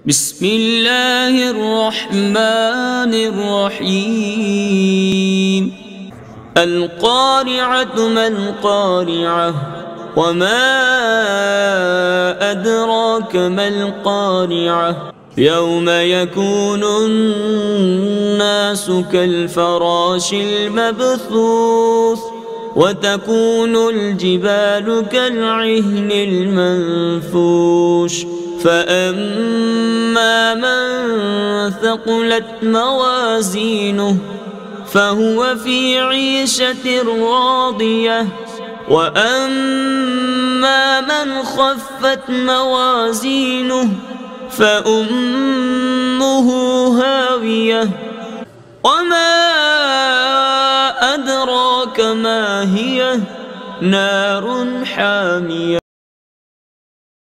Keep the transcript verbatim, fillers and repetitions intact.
بسم الله الرحمن الرحيم. القارعة ما القارعة وما أدراك ما القارعة يوم يكون الناس كالفراش المبثوث وتكون الجبال كالعهن المنفوش فأما من ثقلت موازينه فهو في عيشة راضية وأما من خفت موازينه فأمه هاوية وما أدراك ما هي نار حامية.